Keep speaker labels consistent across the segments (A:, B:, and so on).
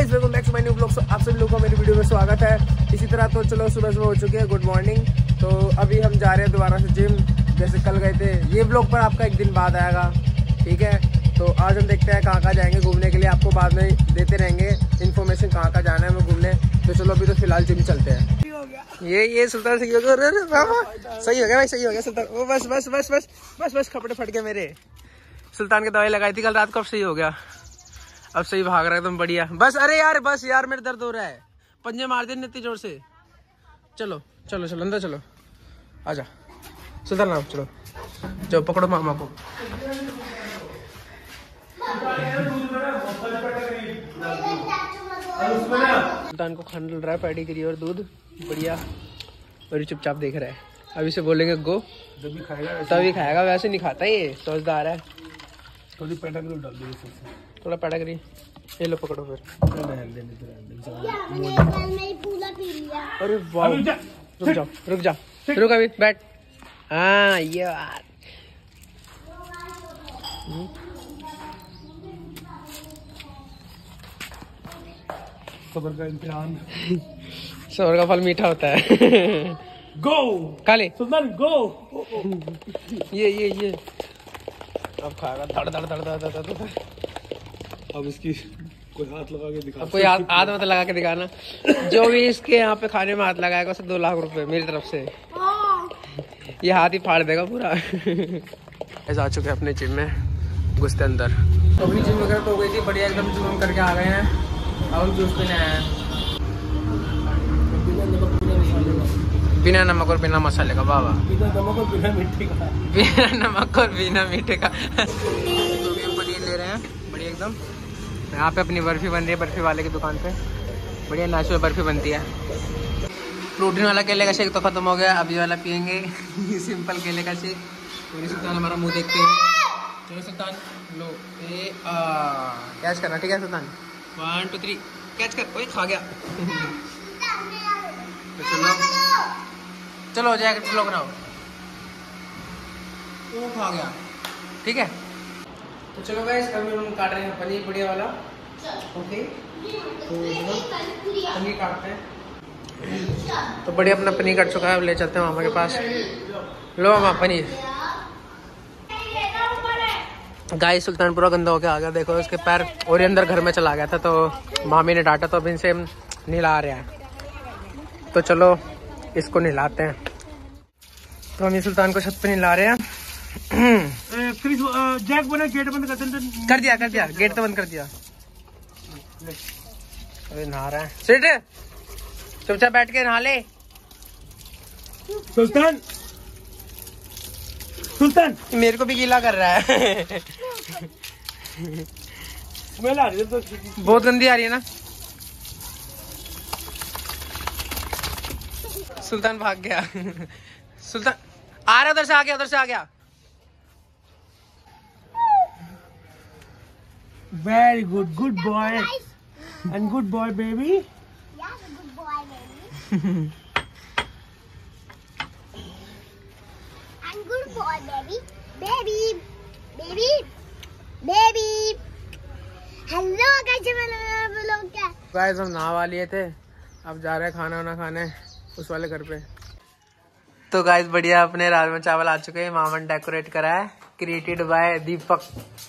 A: Guys welcome back to my new blog. आप सभी लोगों का मेरी वीडियो में स्वागत है। इसी तरह तो चलो सुबह हो चुकी है, गुड मॉर्निंग। तो अभी हम जा रहे हैं दोबारा से जिम, जैसे कल गए थे। ये ब्लॉग पर आपका एक दिन बाद आएगा, ठीक है। तो आज हम देखते हैं कहाँ जाएंगे घूमने के लिए, आपको बाद में देते रहेंगे इन्फॉर्मेशन कहाँ जाना है हमें घूमने। तो चलो अभी तो फिलहाल जिम चलते हैं। ये सुल्तान सही हो गया, सही हो गया भाई, सही हो गया सुल्तान। ओ बस बस बस बस बस बस कपड़े फट गए मेरे। सुल्तान की दवाई लगाई थी कल रात को, अब सही हो गया, अब सही भाग रहा है एकदम बढ़िया। बस अरे यार बस यार मेरे दर्द हो रहा है, पंजे मार दे इतनी जोर से। चलो चलो चलो अंदर चलो, आजा सुल्तान नाम, चलो जाओ पकड़ो मामा को। सुल्तान को खाना डल रहा है, पेडिग्री और दूध बढ़िया, और चुपचाप देख रहा है। अभी से बोलेंगे गो तभी खाएगा, वैसे नहीं खाता ये, समझदार है। थोड़ी पेडिग्री डाल दो, थोड़ा पेडिग्री ये लो पकड़ो फिर। अरे वाह, रुक जाओ रुक जाओ, रुक अभी बैठ। हाँ ये बात
B: सबर का इम्तिहान,
A: सबर का फल मीठा होता है।
B: गो
A: काले
B: सुल्तान गो।
A: ये अब खाएगा धड़ धड़ धड़ धड़ धड़ धड़।
B: अब इसकी कोई हाथ लगा के दिखा,
A: अब कोई हाथ मत लगा के दिखाना। जो भी इसके यहाँ पे खाने में हाथ लगाएगा उसे 2 लाख रुपए मेरी तरफ से। ये हाथ ही फाड़ देगा पूरा। ऐसा आ चुके हैं अपने जिम में, घुसते अंदर। तो अपनी जिम वगैरह तो हो गई थी बढ़िया, एकदम जिम करके आ गए हैं। अब हम जूस पीने आए हैं, बिना नमक और बिना मसाले का। बाबा
B: बिना नमक और बिना मीठे का,
A: बिना नमक और बिना मीठे का। तो भी हम पनीर ले रहे हैं बढ़िया एकदम। यहाँ पे अपनी बर्फी बन रही है, बर्फी वाले की दुकान पे बढ़िया नेचुरल बर्फी बनती है। प्रोटीन वाला केले का शेक तो खत्म हो गया, अभी वाला पियेंगे सिंपल केले का शेक। और सुल्तान हमारा मुंह देखते हैं। चलो सुल्तान लो, कैच करना, ठीक है सुल्तान। 1 2 3 कैच कर। ओए खा गया। तो चलो चलो जैकेट फ्लो बनाओ, वो खा गया, ठीक है। तो चलो गाइस अभी हम काट रहे हैं पनीर बढ़िया वाला, ओके। तो पनीर काटते हैं, तो बढ़िया अपना पनीर कट चुका है। अब ले चलते हैं मामा के पास। लो मामा पनीर। गाइस सुल्तान पूरा गंदा होके आ गया, देखो उसके पैर और अंदर घर में चला गया था, तो मामी ने डांटा, तो अब इनसे नहला रहे हैं। तो चलो इसको नहलाते हैं। तो हम सुल्तान को छत पे नहला रहे हैं।
B: जैक बना, गेट बंद
A: कर दिया गेट तो बंद कर दिया। अरे नहा रहा है, सिट चुपचाप बैठ के नहा ले।
B: सुल्तान सुल्तान
A: मेरे को भी गीला कर रहा है।
B: स्मेल आ रही है तो
A: बहुत गंदी आ रही है ना। सुल्तान भाग गया। सुल्तान आ रहा, उधर से आ गया, उधर से आ गया।
B: Very good, good boy and good boy baby.
A: Guys हम नहा लिए थे, अब जा रहे हैं खाना वाना खाने उस वाले घर पे। तो गाइस बढ़िया अपने राजमा चावल आ चुके हैं, मामा ने डेकोरेट करा है, क्रिएटेड बाय दीपक।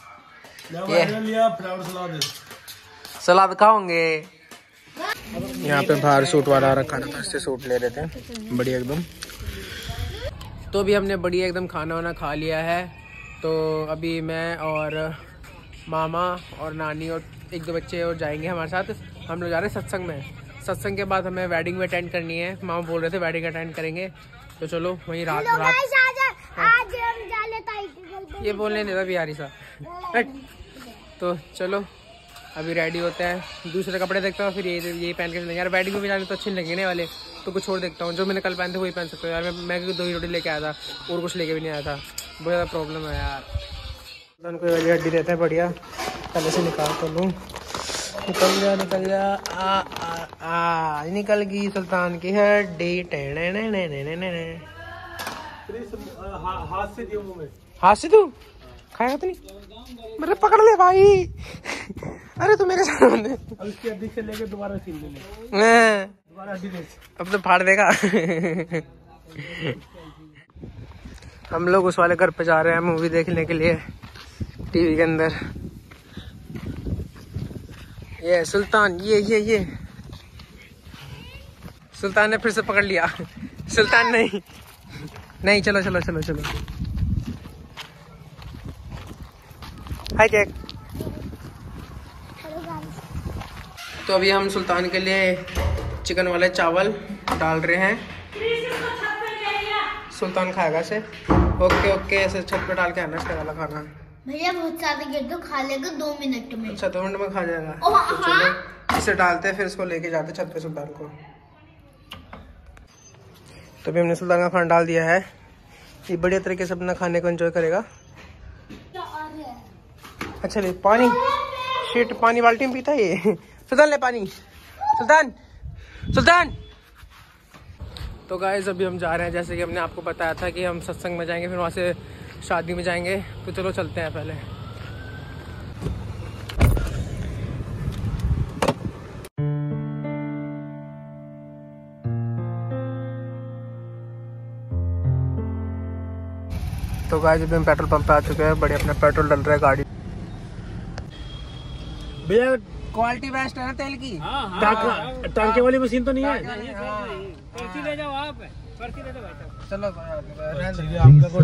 A: सलाद खाओगे। यहाँ पे बाहर सूट वाला रखा था, तो इससे सूट ले रहे थे बढ़िया एकदम। तो अभी हमने बढ़िया एकदम खाना वाना खा लिया है। तो अभी मैं और मामा और नानी और 1-2 बच्चे और जाएंगे हमारे साथ। हम लोग जा रहे हैं सत्संग में। सत्संग के बाद हमें वेडिंग में अटेंड करनी है, मामा बोल रहे थे वेडिंग अटेंड करेंगे। तो चलो वहीं रात आज हम जा लेता, ये बोलने देता बिहारी सा। तो चलो अभी रेडी होते हैं, दूसरे कपड़े देखता हूँ, फिर यही पहन के चलेंगे। यार वेडिंग में भी जाने तो अच्छे लगने वाले, तो कुछ और देखता हूँ। जो मैंने कल पहन थे वही पहन सकता हूँ यार। मैं 2 ही रोटी लेके आया था और कुछ लेके भी नहीं आया था, बहुत ज़्यादा प्रॉब्लम है यार। कोई वाली हड्डी रहता है बढ़िया, पहले से निकाल तो लूँ। निकल जा निकल गई सुल्तान की हड्डी। हाथ से तू खाएगा तो नहीं, मेरे पकड़ ले भाई। अरे तू मेरे साथ बंदे
B: अब इसकी हड्डी से लेके दोबारा सीन लेने, दोबारा हड्डी ले।
A: अब तो फाड़ देगा। हम लोग उस वाले घर पे जा रहे हैं मूवी देखने के लिए, टीवी के अंदर। ये सुल्तान, ये सुल्तान ने फिर से पकड़ लिया। सुल्तान नहीं, चलो चलो चलो चलो। Hi Jack. तो अभी हम सुल्तान के लिए चिकन वाले चावल डाल रहे हैं। सुल्तान खाएगा इसे। ओके ऐसे छत पे डाल के आना इसका वाला खाना।
C: भैया बहुत सारे गिर तो खा लेगा 2 मिनट में।
A: अच्छा 2 मिनट में खा जाएगा। तो चलो इसे डालते हैं, फिर इसको लेके जाते छत पे सुल्तान को। तो अभी हमने सुल्तान का खाना डाल दिया है। ये बढ़िया तरीके से अपना खाने को एंजॉय करेगा। अच्छा ले पानी, शिट पानी बाल्टी में पीता है ये। सुल्तान ले पानी, सुल्तान। तो गाइस अभी हम जा रहे हैं, जैसे कि हमने आपको बताया था कि हम सत्संग में जाएंगे, फिर वहाँ से शादी में जाएंगे। तो चलो चलते हैं पहले। तो गाइस अभी हम पेट्रोल पंप पे आ चुके हैं, बढ़िया अपना पेट्रोल डल रहा है गाड़ी।
B: भैया
A: क्वालिटी बेस्ट है ना तेल की।
B: टांके वाली मशीन तो नहीं है?
D: पर्ची ले जाओ आप, पर्ची ले जाओ भाई साहब।
A: चलो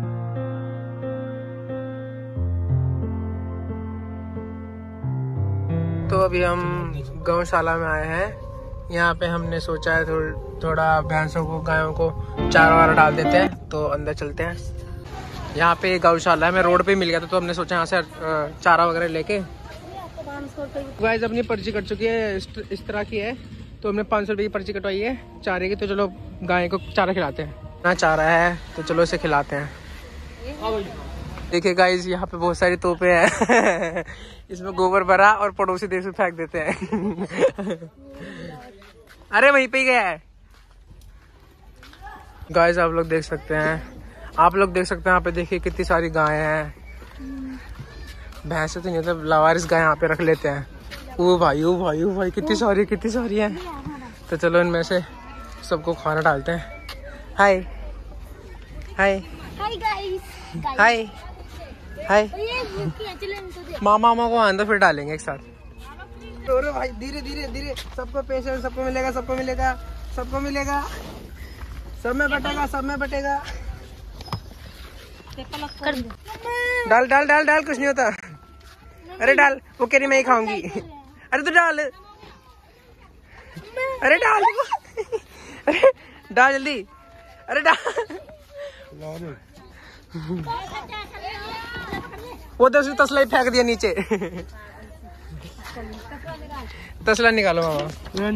A: तो अभी हम गौशाला में आए हैं। यहाँ पे हमने सोचा है थोड़ा भैंसों को, गायों को चारा वारा डाल देते हैं। तो अंदर चलते हैं। यहाँ पे गौशाला है, हमें रोड पे मिल गया था, तो हमने सोचा यहाँ से चारा वगैरह लेके। गाइस अपनी पर्ची कट चुकी है, इस तरह की है। तो हमने 500 रुपये की पर्ची कटवाई है चारे की। तो चलो गाय को चारा खिलाते हैं। ना चारा है तो चलो इसे खिलाते हैं। देखिए गाइस यहाँ पे बहुत सारी तोपे हैं। इसमें गोबर भरा और पड़ोसी देश में फेंक देते हैं। अरे वहीं पे ही गया है। गाइस आप लोग देख सकते हैं, यहाँ पे देखिए कितनी सारी गायें हैं। भैंसे तो नहीं, मतलब लावारिस गाय यहाँ पे रख लेते हैं। ओ भाई कितनी सारी हैं। तो चलो इनमें से सबको खाना डालते हैं। हाय मामा को आंदो, फिर डालेंगे एक साथ। अरे भाई धीरे सबको पेशेंस, सबको मिलेगा। सब में बटेगा। डाल कुछ नहीं होता। अरे डाल, वो कह रही मैं ही खाऊंगी। अरे तू डाल, अरे डाल जल्दी, अरे डाल। वो तो तसला ही फेंक दिया नीचे। तसला निकालो मामा।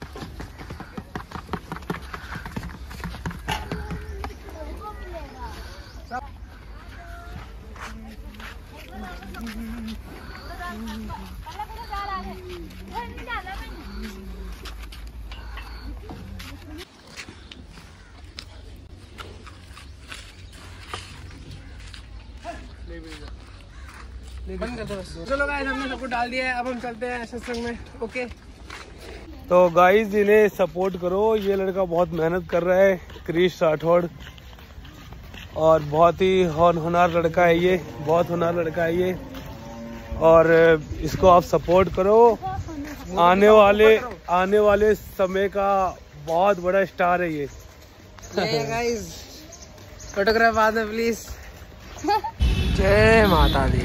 A: बंद कर दो बस। चलो गाइस हमने सबको डाल दिया है, अब हम चलते हैं सत्संग में। ओके
B: तो गाइस इन्हें सपोर्ट करो, ये लड़का बहुत मेहनत कर रहा है, क्रिश राठौड़, और बहुत ही होनहार लड़का है ये, बहुत होनहार लड़का है ये। और इसको आप सपोर्ट करो, आने वाले समय का बहुत बड़ा स्टार है ये।
A: गाइस फोटोग्राफ बाद में प्लीज। जय माता दी।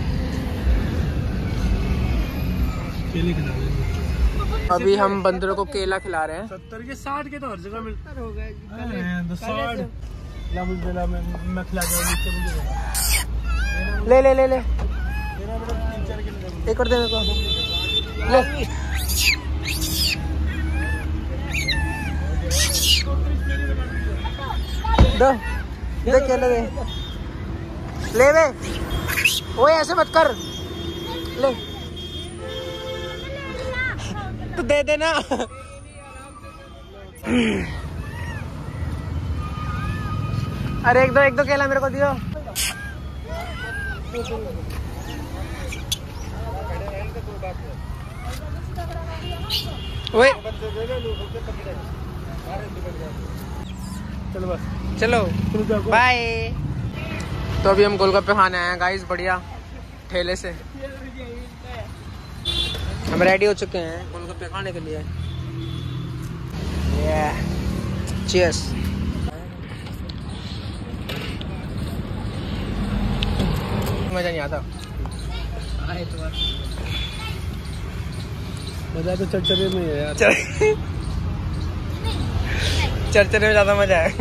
A: अभी हम बंदरों को केला खिला रहे हैं।
B: 70 के 60 के तो हर जगह मिलता होगा। मैं खिला
A: ले एक और दे मेरे को। ले दे केले दे। ले वे, ओए ऐसे मत कर। ले तो दे देना। अरे एक दो केला मेरे को दियो। ओए
B: चलो बस
A: चलो बाय। तो अभी हम गोलगप्पे खाने आए हैं गाइस, बढ़िया ठेले से। हम रेडी हो चुके हैं गोलगप्पे खाने के लिए। चीयर्स। मजा नहीं आता।
B: मजा तो चरचरे में है यार।
A: चर्चे में ज्यादा मजा है।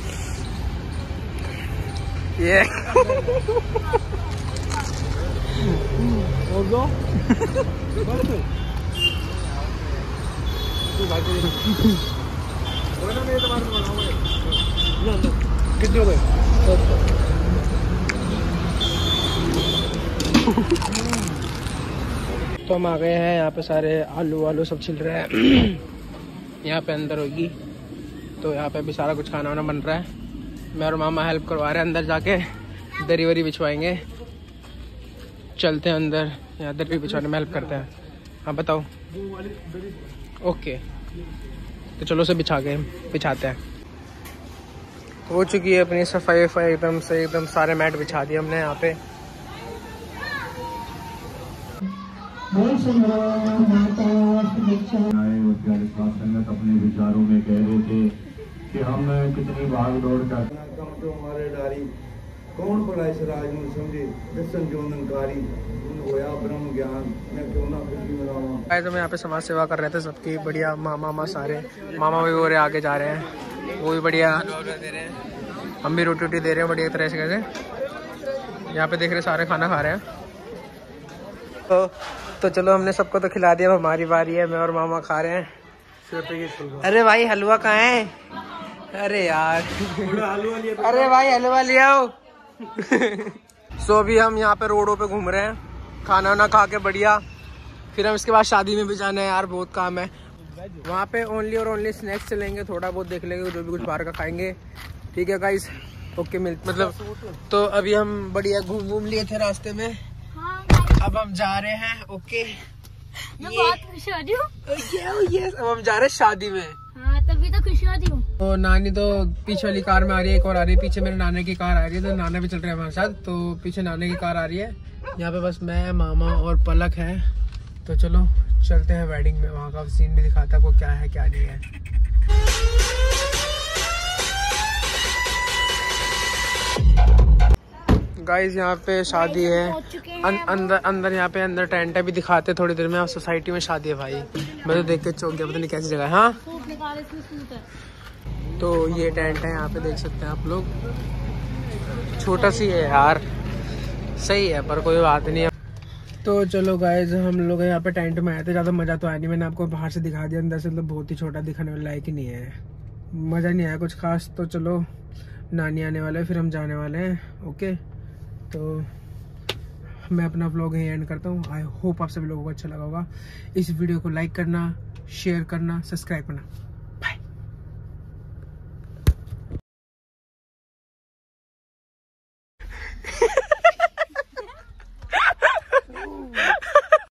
A: ये
B: और दो कितने हो गए?
A: तो हम आ गए हैं यहाँ पे, सारे आलू सब छिल रहे हैं। यहाँ पे अंदर होगी, तो यहाँ पे भी सारा कुछ खाना वाना बन रहा है। मैं और मामा हेल्प करवा रहे हैं, अंदर जाके दरी वरी बिछवाएंगे। चलते हैं अंदर, यहाँ दरी बिछवाने में हेल्प करते हैं। हाँ बताओ। ओके तो चलो उसे बिछाते हैं। हो चुकी है अपनी सफाई एकदम से, एकदम सारे मैट बिछा दिए हमने यहाँ पे।
E: संगत अपने विचारों में कह रहे थे कि हम कितनी भाग दौड़ करते हमारे डारी कौन पड़ा इस राज में समझे दर्शन जो नंकारी होया ब्रह्म ज्ञान मैं क्यों ना खुशी में रहा।
A: तो मैं यहाँ पे समाज सेवा कर रहे थे सबकी, बढ़िया। मामा सारे मामा भी हो रहे आगे जा रहे हैं, वो भी बढ़िया दे रहे हैं। हम भी रोटी दे रहे हैं बढ़िया तरह से। कैसे यहाँ पे देख रहे सारे खाना खा रहे हैं। तो चलो हमने सबको तो खिला दिया, अब हमारी बारी है। मैं और मामा खा रहे हैं। अरे भाई हलवा कहाँ है? अरे यार अरे भाई हलवा ले आओ। सो अभी हम यहाँ पे रोडों पे घूम रहे हैं, खाना वाना खा के बढ़िया। फिर हम इसके बाद शादी में भी जाना है यार, बहुत काम है वहाँ पे। ओनली और ओनली स्नैक्स चलेंगे, थोड़ा बहुत देख लेंगे जो भी कुछ बाहर का खाएंगे। ठीक है गाइस, ओके मतलब। तो अभी हम बढ़िया घूम लिए थे रास्ते में, अब हम जा रहे हैं। ओके
C: मैं बहुत खुश हो रही हूँ।
A: अब हम जा रहे हैं शादी में।
C: हाँ तभी तो खुश हो रही हूँ।
A: तो नानी तो पीछे वाली कार में आ रही है, एक और आ रही है पीछे। मेरे नाना की कार आ रही है, तो नाना भी चल रहे हैं हमारे साथ। तो पीछे नाना की कार आ रही है। यहाँ पे बस मैं, मामा और पलक है। तो चलो चलते हैं वेडिंग में, वहाँ का सीन भी दिखाता है को क्या है क्या नहीं है। गाइस यहाँ पे शादी है अंदर यहाँ पे अंदर टेंट है, भी दिखाते थोड़ी देर में। और सोसाइटी में शादी है भाई, मैं तो देख के चौंक गया, पता नहीं कैसी जगह है। हाँ तो ये टेंट है, यहाँ पे देख सकते हैं आप लोग। छोटा सी है यार, सही है पर कोई बात नहीं है। तो चलो गाइस हम लोग यहाँ पे टेंट में आए थे, ज़्यादा मज़ा तो आया नहीं। मैंने आपको बाहर से दिखा दिया, अंदर से मतलब बहुत ही छोटा, दिखाने वाला लायक ही नहीं है, मज़ा नहीं आया कुछ खास। तो चलो नानी आने वाले, फिर हम जाने वाले हैं। ओके तो मैं अपना व्लॉग यहीं एंड करता हूँ। आई होप आप सभी लोगों को अच्छा लगा होगा। इस वीडियो को लाइक करना, शेयर करना, सब्सक्राइब करना।